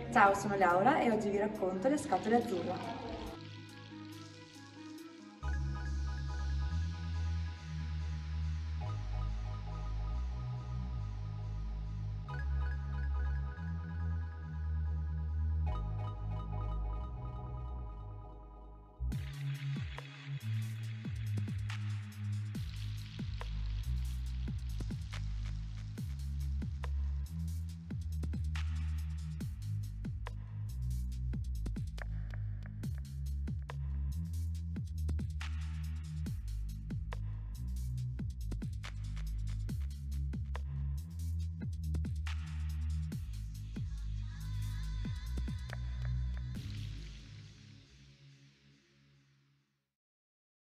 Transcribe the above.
Ciao, sono Laura e oggi vi racconto Le scatole azzurre.